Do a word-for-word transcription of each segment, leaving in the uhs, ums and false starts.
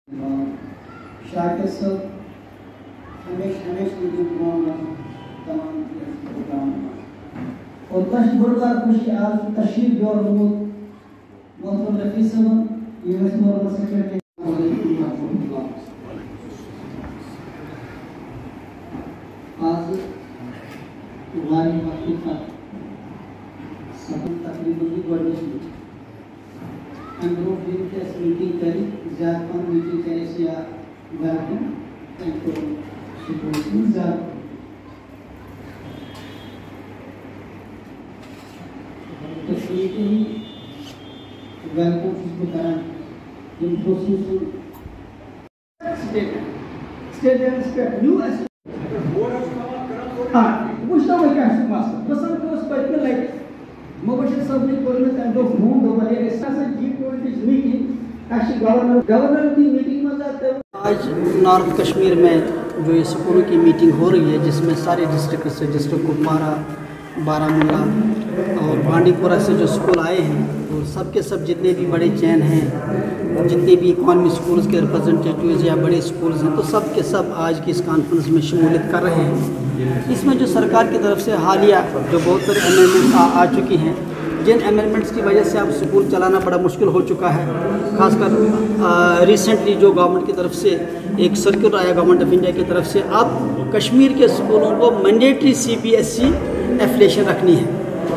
शाकिर साहब हमेशा हमेशा मुझे तमाम प्रोग्राम और तश बड़ा खुशी आज तशरीफ और मोहतरम रफी साहब यूएस नॉर्मल सेक्रेटरी आज वारी वक्त का सब तकरीबन गवर्नमेंट अंदरों दिन के मीटिंग करी ज़्यादा मीटिंग करे सिया गवर्नमेंट तो सुपरवाइजिंग ज़्यादा तो ये ही वेलकम इसको करा in process state state and state new S हाँ कुछ तो मैं क्या मास्टर बस हम तो special like Mobile subject for the kind of moon over here. It's a G twenty meeting. Actually, governor governor की मीटिंग में जाते हैं. आज नॉर्थ कश्मीर में जो ये स्कूलों की मीटिंग हो रही है जिसमें सारे डिस्ट्रिक्ट से डिस्ट्रिक्ट कुपवारा, बारामूला और बांडीपुरा से जो स्कूल आए हैं तो सब के सब जितने भी बड़े चैन हैं जितने भी इकॉनमी स्कूल्स के रिप्रेजेंटेटिव्स या बड़े स्कूल्स हैं तो सब के सब आज की इस कॉन्फ्रेंस में शमूलियत कर रहे हैं. इसमें जो सरकार की तरफ से हालिया जो बहुत सारे अमेंडमेंट्स आ, आ चुकी हैं जिन अमेंडमेंट्स की वजह से अब स्कूल चलाना बड़ा मुश्किल हो चुका है. खासकर रिसेंटली जो गवर्नमेंट की तरफ से एक सर्कुलर आया गवर्नमेंट ऑफ इंडिया की तरफ से अब कश्मीर के स्कूलों को mandatory C B S E affiliation रखनी है.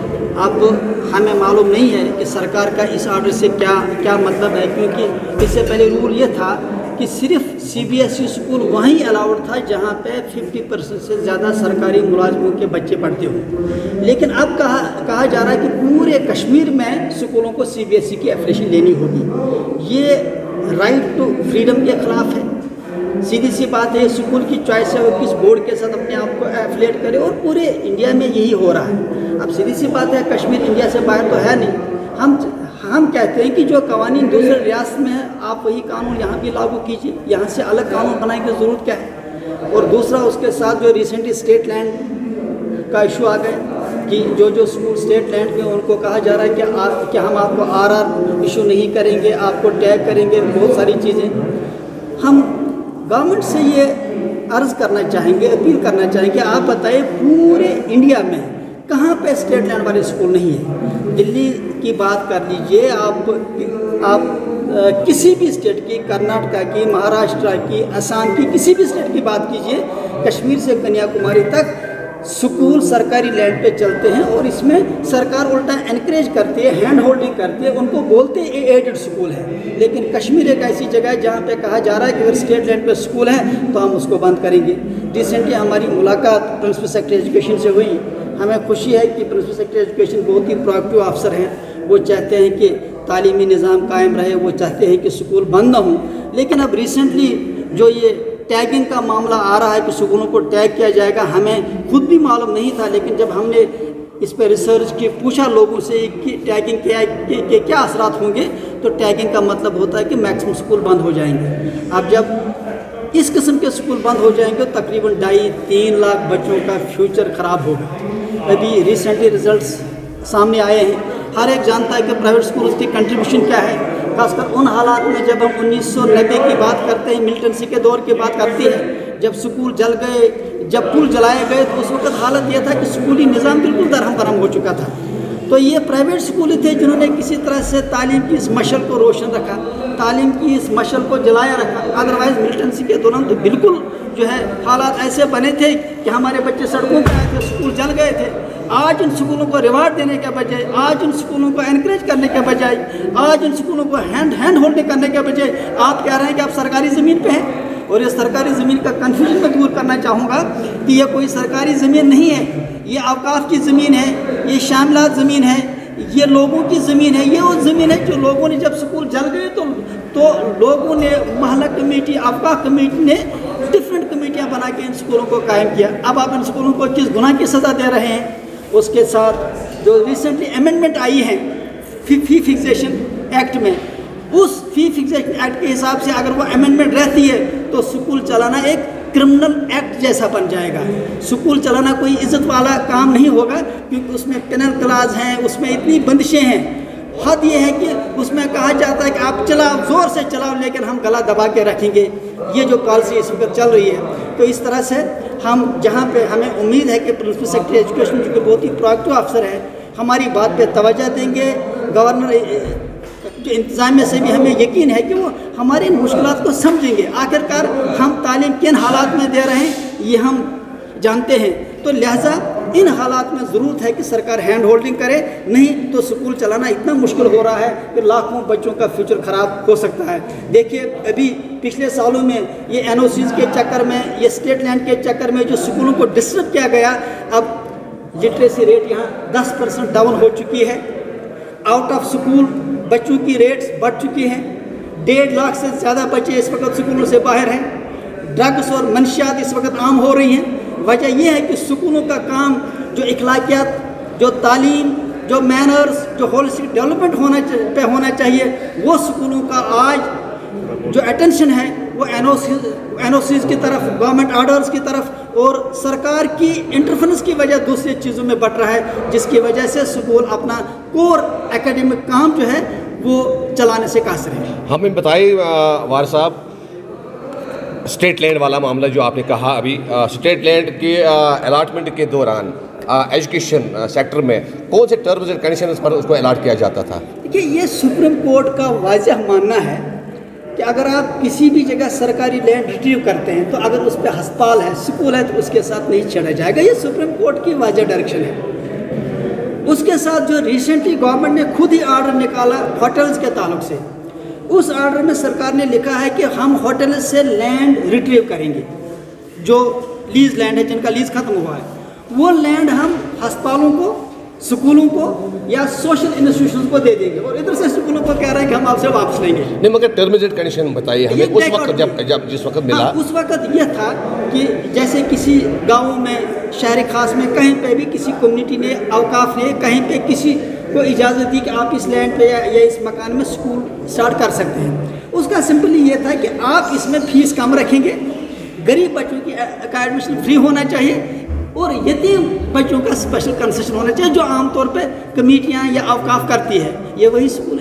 अब हमें मालूम नहीं है कि सरकार का इस आर्डर से क्या क्या मतलब है क्योंकि इससे पहले रूल ये था कि सिर्फ C B S E school वहीं अलाउड था जहां पे पचास परसेंट से ज़्यादा सरकारी मुलाजमों के बच्चे पढ़ते हों. लेकिन अब कहा कहा जा रहा है कि पूरे कश्मीर में स्कूलों को सी बी एस ई की एफिलिएशन लेनी होगी. ये राइट टू फ्रीडम के ख़िलाफ़ है. सीधी सी बात है स्कूल की चॉइस है वो किस बोर्ड के साथ अपने आप को एफिलिएट करे और पूरे इंडिया में यही हो रहा है. अब सीधी सी बात है कश्मीर इंडिया से बाहर तो है नहीं. हम हम कहते हैं कि जो कानून दूसरे रियासत में है आप वही कानून यहाँ भी लागू कीजिए. यहाँ से अलग कानून बनाने की ज़रूरत क्या है. और दूसरा उसके साथ जो रिसेंटली स्टेट लैंड का इशू आ गया कि जो जो स्कूल स्टेट लैंड में उनको कहा जा रहा है कि आप कि हम आपको आर आर इशू नहीं करेंगे आपको टैग करेंगे बहुत सारी चीज़ें. हम गवर्नमेंट से ये अर्ज़ करना चाहेंगे अपील करना चाहेंगे आप बताइए पूरे इंडिया में कहाँ पे स्टेट लैंड वाले स्कूल नहीं है. दिल्ली की बात कर लीजिए आप आप आ, किसी भी स्टेट की कर्नाटका की महाराष्ट्र की असम की किसी भी स्टेट की बात कीजिए कश्मीर से कन्याकुमारी तक स्कूल सरकारी लैंड पे चलते हैं और इसमें सरकार उल्टा एनकरेज करती है हैंड होल्डिंग करती है उनको बोलते हैं एडेड स्कूल है. लेकिन कश्मीर एक ऐसी जगह है जहाँ पे कहा जा रहा है कि अगर स्टेट लैंड पे स्कूल है तो हम उसको बंद करेंगे. रिसेंटली हमारी मुलाकात प्रिंसिपल सेक्रेटरी एजुकेशन से हुई. हमें खुशी है कि प्रिंसिपल सेक्रेटरी एजुकेशन बहुत ही प्रोएक्टिव अफसर हैं. वो चाहते हैं कि तालीमी निज़ाम कायम रहे वो चाहते हैं कि स्कूल बंद ना हो. लेकिन अब रिसेंटली जो ये टैगिंग का मामला आ रहा है कि स्कूलों को टैग किया जाएगा हमें खुद भी मालूम नहीं था. लेकिन जब हमने इस पर रिसर्च की पूछा लोगों से कि टैगिंग क्या के, के क्या असरात होंगे तो टैगिंग का मतलब होता है कि मैक्सिमम स्कूल बंद हो जाएंगे. अब जब इस किस्म के स्कूल बंद हो जाएंगे तो तकरीबन ढाई तीन लाख बच्चों का फ्यूचर ख़राब होगा. अभी रिसेंटली रिजल्ट्स सामने आए हैं. हर एक जानता है कि प्राइवेट स्कूल की कंट्रीब्यूशन क्या है. खासकर उन हालात में जब हम उन्नीस सौ नब्बे की बात करते हैं मिलिटेंसी के दौर की बात करते हैं जब स्कूल जल गए जब पुल जलाए गए तो उस वक्त हालत यह था कि स्कूली निज़ाम बिल्कुल दरहम बरहम हो चुका था. तो ये प्राइवेट स्कूल थे जिन्होंने किसी तरह से तालीम की इस मशल को रोशन रखा तालीम की इस मशल को जलाया रखा. अदरवाइज़ मिलिटेंसी के दौरान तो बिल्कुल जो है हालात ऐसे बने थे कि हमारे बच्चे सड़कों पर आए थे स्कूल जल गए थे. आज इन स्कूलों को रिवार्ड देने के बजाय आज इन स्कूलों को एनकरेज करने के बजाय आज इन स्कूलों को हैंड हैंड होल्डिंग करने के बजाय आप कह रहे हैं कि आप सरकारी ज़मीन पे हैं. और ये सरकारी ज़मीन का कन्फ्यूजन मैं दूर करना चाहूँगा कि ये कोई सरकारी ज़मीन नहीं है. ये अवकाफ की ज़मीन है ये शामिलात ज़मीन है ये लोगों की ज़मीन है. ये वो ज़मीन है जो लोगों ने जब स्कूल जल गए तो तो लोगों ने महल्ला कमेटी अवकाफ कमेटी ने डिफरेंट कमेटियाँ बना के इन स्कूलों को कायम किया. अब आप इन स्कूलों को किस गुनाह की सज़ा दे रहे हैं. उसके साथ जो रिसेंटली अमेंडमेंट आई है फी फी फिक्सेशन एक्ट में उस फी फिक्सेशन एक्ट के हिसाब से अगर वो अमेंडमेंट रहती है तो स्कूल चलाना एक क्रिमिनल एक्ट जैसा बन जाएगा. स्कूल चलाना कोई इज्जत वाला काम नहीं होगा क्योंकि उसमें पेनल क्लास हैं उसमें इतनी बंदिशें हैं حد یہ ہے کہ اس میں کہا جاتا ہے کہ آپ چلاؤ، زور سے چلاؤ، لیکن ہم گلا دبا کے رکھیں گے. یہ جو پالیسی اس وقت چل رہی ہے، تو اس طرح سے ہم جہاں پہ ہمیں امید ہے کہ پرنسپل سیکرٹری ایجوکیشن جو کہ بہت ہی پروایکٹیو افسر ہے، ہماری بات پہ توجہ دیں گے. گورنر جو انتظامیہ سے بھی ہمیں یقین ہے کہ وہ ہماری ان مشکلات کو سمجھیں گے. آخرکار ہم تعلیم کن حالات میں دے رہے ہیں یہ ہم جانتے ہیں، تو لہٰذا ان حالات میں ضرورت ہے کہ سرکار ہینڈ ہولڈنگ کرے، نہیں تو سکول چلانا اتنا مشکل ہو رہا ہے کہ لاکھوں بچوں کا فیوچر خراب ہو سکتا ہے. دیکھیے ابھی پچھلے سالوں میں یہ این او سیز کے چکر میں، یہ اسٹیٹ لینڈ کے چکر میں جو سکولوں کو ڈسٹرب کیا گیا، اب لٹریسی ریٹ یہاں دس پرسنٹ ڈاؤن ہو چکی ہے. آؤٹ آف سکول بچوں کی ریٹس بڑھ چکی ہیں. ڈیڑھ لاکھ سے زیادہ بچے اس وقت سکولوں سے باہر ہیں. ڈرگس اور منشیات اس وقت عام ہو رہی ہیں. وجہ یہ ہے کہ سکولوں کا کام جو اخلاقیات، جو تعلیم، جو مینرز، جو ہولسٹک ڈیولپمنٹ ہونا پہ ہونا چاہیے، وہ سکولوں کا آج جو اٹینشن ہے وہ N O Cs N O Cs کی طرف، گورنمنٹ آرڈرز کی طرف اور سرکار کی انٹرفرنس کی وجہ دوسری چیزوں میں بڑھ رہا ہے، جس کی وجہ سے سکول اپنا کور اکیڈمک کام جو ہے وہ چلانے سے قاصر ہے. ہمیں بتائیے وار صاحب، اسٹیٹ لینڈ والا معاملہ جو آپ نے کہا ابھی، اسٹیٹ لینڈ کے الاٹمنٹ کے دوران ایجوکیشن سیکٹر میں کون سے ٹرمز اینڈ کنڈیشنز پر اس کو الاٹ کیا جاتا تھا؟ دیکھیے، یہ سپریم کورٹ کا واضح ماننا ہے کہ اگر آپ کسی بھی جگہ سرکاری لینڈ ریٹریو کرتے ہیں تو اگر اس پہ ہسپتال ہے، سکول ہے، تو اس کے ساتھ نہیں چھڑا جائے گا. یہ سپریم کورٹ کی واضح ڈائریکشن ہے. اس کے ساتھ جو ریسنٹلی گورنمنٹ نے خود ہی آرڈر نکالا ہوٹلز کے تعلق سے، اس آرڈر میں سرکار نے لکھا ہے کہ ہم ہوٹل سے لینڈ ریٹریو کریں گے. جو لیز لینڈ ہے، جن کا لیز ختم ہوا ہے، وہ لینڈ ہم ہسپتالوں کو، سکولوں کو یا سوشل انسٹیٹیوشنز کو دے دیں گے، اور ادھر سے سکولوں کو کہہ رہے ہیں کہ ہم آپ سے واپس لیں گے. نہیں، مگر ٹرمز اینڈ کنڈیشن بتائیے ہمیں. اس وقت جب جب جس وقت ملا، اس وقت یہ تھا کہ جیسے کسی گاؤں میں، شہر خاص میں کہیں پہ بھی کسی کمیونٹی نے، اوقاف نے کہیں پہ کسی کو اجازت دی کہ آپ اس لینڈ پہ یا اس مکان میں سکول سٹارٹ کر سکتے ہیں. اس کا سمپلی یہ تھا کہ آپ اس میں فیس کم رکھیں گے، غریب بچوں کی کا ایڈمیشن فری ہونا چاہیے، اور یتیم بچوں کا اسپیشل کنسیشن ہونا چاہیے جو عام طور پہ کمیٹیاں یا اوقاف کرتی ہے. یہ وہی سکول ہے.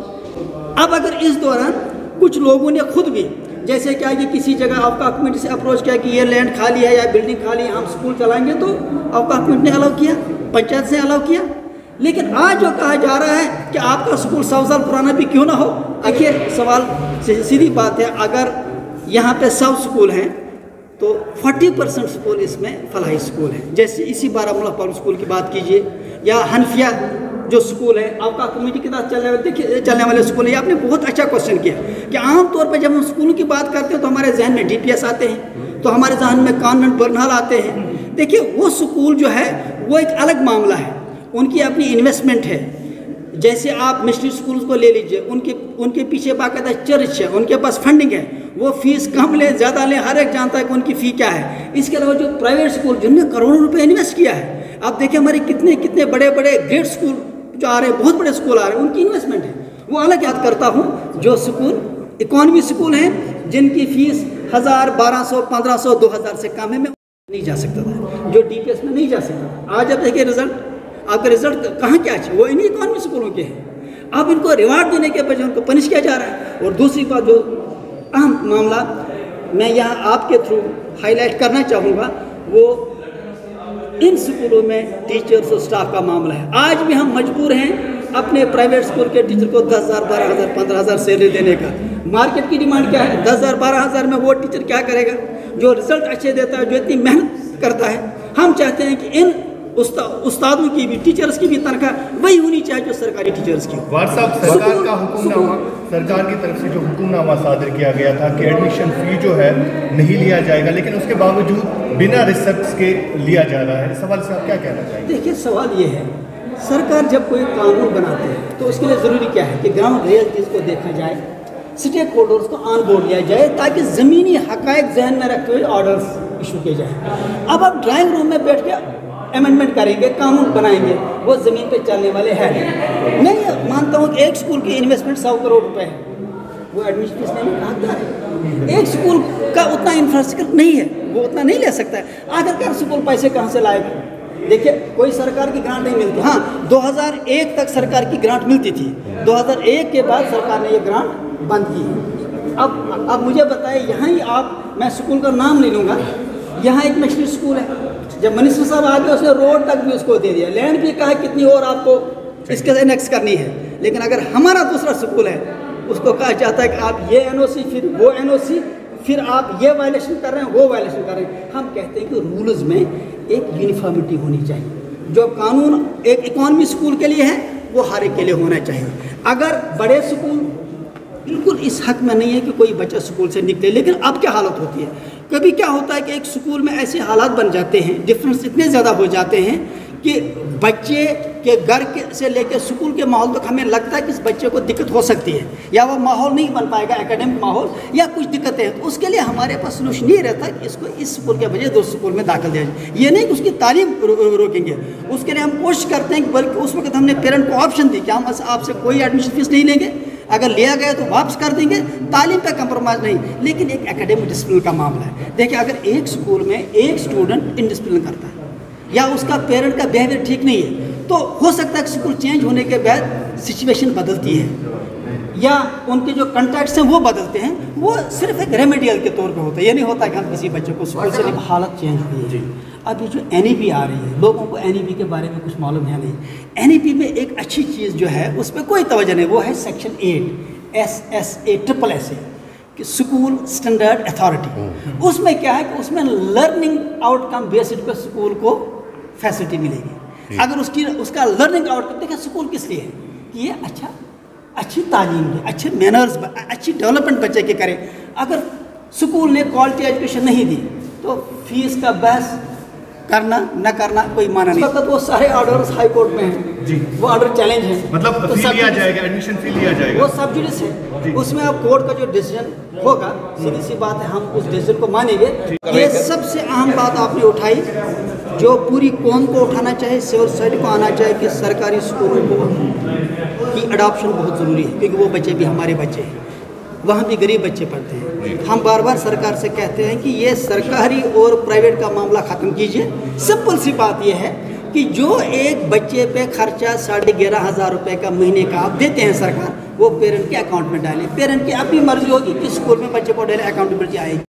اب اگر اس دوران کچھ لوگوں نے خود بھی، جیسے کیا کہ کسی جگہ اوقاف کمیٹی سے اپروچ کیا کہ یہ لینڈ خالی ہے یا بلڈنگ خالی ہے، ہم سکول چلائیں گے، تو اوقاف کمیٹی نے الاؤ کیا، پنچایت سے الاؤ کیا. لیکن آج جو کہا جا رہا ہے کہ آپ کا سکول سو سال پرانا بھی کیوں نہ ہو، آخر سوال سیدھی بات ہے، اگر یہاں پہ سو سکول ہیں تو فورٹی پرسنٹ سکول اس میں فلاحی سکول ہیں. جیسے اسی بارہ مولہ پبلک سکول کی بات کیجیے، یا حنفیہ جو سکول ہے، اوقاف کمیٹی کے ساتھ چلنے والے چلنے والے سکول ہیں. یہ آپ نے بہت اچھا کوشچن کیا کہ عام طور پہ جب ہم سکولوں کی بات کرتے ہیں تو ہمارے ذہن میں ڈی پی ایس آتے ہیں، تو ہمارے ذہن میں کانوینٹ برنال آتے ہیں. دیکھیے، وہ سکول جو ہے وہ ایک الگ معاملہ ہے، ان کی اپنی انویسٹمنٹ ہے. جیسے آپ مسٹری سکولز کو لے لیجئے، ان کے ان کے پیچھے باقاعدہ چرچ ہے، ان کے پاس فنڈنگ ہے، وہ فیس کم لیں زیادہ لیں، ہر ایک جانتا ہے کہ ان کی فی کیا ہے. اس کے علاوہ جو پرائیویٹ سکول جن نے کروڑوں روپے انویسٹ کیا ہے، آپ دیکھیں ہمارے کتنے کتنے بڑے بڑے گریٹ سکول جو آ رہے ہیں، بہت بڑے سکول آ رہے ہیں، ان کی انویسٹمنٹ ہے. وہ الگ یاد کرتا ہوں جو سکول اکانومی سکول ہیں جن کی فیس ہزار، بارہ سو، پندرہ سو، دو ہزار سے کم ہے، میں نہیں جا سکتا تھا، جو ڈی پی ایس میں نہیں جا سکتا. آج اب دیکھیں رزلٹ، آپ کا رزلٹ کہاں کیا ہے، وہ انہی اکانومی سکولوں کے ہیں. اب ان کو ریوارڈ دینے کے بجائے ان کو پنش کیا جا رہا ہے. اور دوسری بات جو اہم معاملہ میں یہاں آپ کے تھرو ہائی لائٹ کرنا چاہوں گا، وہ ان سکولوں میں ٹیچرز اور سٹاف کا معاملہ ہے. آج بھی ہم مجبور ہیں اپنے پرائیویٹ سکول کے ٹیچر کو دس ہزار، بارہ ہزار، پندرہ ہزار سیلری دینے کا. مارکیٹ کی ڈیمانڈ کیا ہے؟ دس ہزار، بارہ ہزار میں وہ ٹیچر کیا کرے گا جو رزلٹ اچھے دیتا ہے، جو اتنی محنت کرتا ہے. ہم چاہتے ہیں کہ ان استادوں کی بھی، ٹیچرز کی بھی تنخواہ وہی ہونی چاہیے جو سرکاری ٹیچرز کی. وار صاحب، سرکار کا حکم نامہ، سرکار کی طرف سے جو حکم نامہ صادر کیا گیا تھا کہ ایڈمیشن فی جو ہے نہیں لیا جائے گا، لیکن اس کے باوجود بنا ریسپٹس کے لیا جا رہا ہے. اس سوال سے آپ کیا کہنا چاہیں گے؟ دیکھیے، سوال یہ ہے، سرکار جب کوئی قانون بناتے ہیں تو اس کے لیے ضروری کیا ہے کہ گراؤنڈ ریئلٹیز کو دیکھا جائے، اسٹیک ہولڈرز کو آن بورڈ لیا جائے، تاکہ زمینی حقائق ذہن میں رکھتے ہوئے آرڈرز ایشو کیے جائیں. اب آپ ڈرائنگ روم میں بیٹھ کے امینڈمنٹ کریں گے، قانون بنائیں گے، وہ زمین پہ چلنے والے ہیں. میں یہ مانتا ہوں کہ ایک سکول کی انویسٹمنٹ سو کروڑ روپے ہے، وہ ایڈمیشن فیس لینے کا حقدار ہے. ایک سکول کا اتنا انفراسٹرکچر نہیں ہے، وہ اتنا نہیں لے سکتا ہے. آخر کار سکول پیسے کہاں سے لائے گا؟ دیکھیے کوئی سرکار کی گرانٹ نہیں ملتی. ہاں دو ہزار ایک تک سرکار کی گرانٹ ملتی تھی, دو ہزار ایک کے بعد سرکار نے یہ گرانٹ بند کی ہے. اب اب مجھے بتائیں, یہاں ہی آپ, میں اسکول کا نام نہیں لوں گا, یہاں ایک مشنری اسکول ہے, جب منسٹر صاحب آ گئے اس نے روڈ تک بھی اس کو دے دیا, لینڈ بھی کہا کتنی اور آپ کو اس کے انیکس کرنی ہے. لیکن اگر ہمارا دوسرا اسکول ہے اس کو کہا جاتا ہے کہ آپ یہ این او سی, پھر وہ این او سی, پھر آپ یہ وائلیشن کر رہے ہیں, وہ وائلیشن کر رہے ہیں. ہم کہتے ہیں کہ رولز میں ایک یونیفارمٹی ہونی چاہیے. جو قانون ایک اکانومی اسکول کے لیے ہے وہ ہر ایک کے لیے ہونا چاہیے. اگر بڑے اسکول بالکل اس حق میں نہیں ہے کہ کوئی بچہ اسکول سے نکلے, لیکن اب کیا حالت ہوتی ہے, کبھی کیا ہوتا ہے کہ ایک اسکول میں ایسے حالات بن جاتے ہیں, ڈفرینس اتنے زیادہ ہو جاتے ہیں کہ بچے کے گھر کے سے لے کے اسکول کے ماحول تک ہمیں لگتا ہے کہ اس بچے کو دقت ہو سکتی ہے, یا وہ ماحول نہیں بن پائے گا اکیڈمک ماحول, یا کچھ دقتیں ہیں. تو اس کے لیے ہمارے پاس سلوشن یہ رہتا ہے کہ اس کو اس اسکول کے بجائے دوسرے اسکول میں داخل دیا جائے. یہ نہیں کہ اس کی تعلیم روکیں گے, اس کے لیے ہم کوشش کرتے ہیں کہ بلکہ اس وقت ہم نے پیرنٹ کو آپشن دی کہ ہم آپ سے کوئی ایڈمیشن فیس نہیں لیں گے, اگر لیا گیا تو واپس کر دیں گے, تعلیم پہ کمپرومائز نہیں. لیکن ایک اکیڈمک ڈسپلن کا معاملہ ہے. دیکھیں اگر ایک اسکول میں ایک اسٹوڈنٹ انڈسپلن کرتا ہے یا اس کا پیرنٹ کا بیہیویئر ٹھیک نہیں ہے, تو ہو سکتا ہے کہ اسکول چینج ہونے کے بعد سچویشن بدلتی ہے, یا ان کے جو کنٹیکٹس ہیں وہ بدلتے ہیں. وہ صرف ایک ریمیڈیل کے طور پہ ہوتا ہے, یہ نہیں ہوتا کہ ہم کسی بچے کو اسکول سے حالت چینج ہوئی ہے. اب یہ جو این ای پی آ رہی ہے, لوگوں کو این ای پی کے بارے میں کچھ معلوم ہے نہیں. این ای پی میں ایک اچھی چیز جو ہے اس پہ کوئی توجہ نہیں, وہ ہے section eight S S A triple S A کہ اسکول اسٹینڈرڈ اتھارٹی. اس میں کیا ہے کہ اس میں لرننگ آؤٹ کم بیسڈ پہ اسکول کو فیسلٹی ملے گی. اگر اس کی اس کا لرننگ آؤٹ کم, دیکھیں اسکول کس لیے ہے کہ یہ اچھا اچھی تعلیم دے, اچھے مینرز, اچھی ڈیولپمنٹ بچے کے کرے. اگر اسکول نے کوالٹی ایجوکیشن نہیں دی تو فیس کا بحث کرنا نہ کرنا کوئی معنی نہیں. وقت وہ سارے آرڈرز ہائی کورٹ میں ہیں جی, وہ آرڈر چیلنج ہیں, مطلب فی لیا جائے گا, ایڈمیشن فی لیا جائے گا, وہ سب جوڈس ہے. اس میں اب کورٹ کا جو ڈیسیجن ہوگا, سیدھی سی بات ہے ہم اس ڈیسیجن کو مانیں گے. یہ سب سے اہم بات آپ نے اٹھائی جو پوری قوم کو اٹھانا چاہیے, سول سوسائٹی کو آنا چاہیے کہ سرکاری اسکولوں کو کی اڈاپشن بہت ضروری ہے, کیونکہ وہ بچے بھی ہمارے بچے ہیں, وہاں بھی غریب بچے پڑھتے ہیں. ہم بار بار سرکار سے کہتے ہیں کہ یہ سرکاری اور پرائیویٹ کا معاملہ ختم کیجیے. سمپل سی بات یہ ہے کہ جو ایک بچے پہ خرچہ ساڑھے گیارہ ہزار روپے کا مہینے کا آپ دیتے ہیں سرکار, وہ پیرنٹ کے اکاؤنٹ میں ڈالیں. پیرنٹ کی اپنی مرضی ہوگی کہ اسکول میں بچے کو ڈالیں, اکاؤنٹیبلٹی آئے گی.